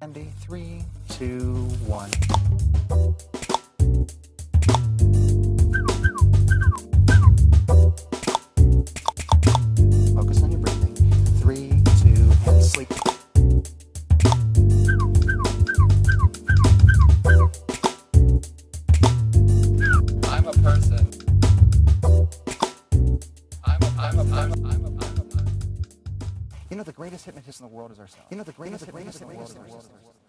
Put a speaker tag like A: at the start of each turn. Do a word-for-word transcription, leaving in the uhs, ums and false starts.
A: Andy, three, two, one. Focus on your breathing. Three, two, and sleep.
B: I'm a person. I'm a, I'm a, I'm a, I'm a, I'm a, I'm a.
A: You know, the greatest hypnotist in the world is ourselves. You know, the greatest, the greatest, the greatest, the greatest, the greatest.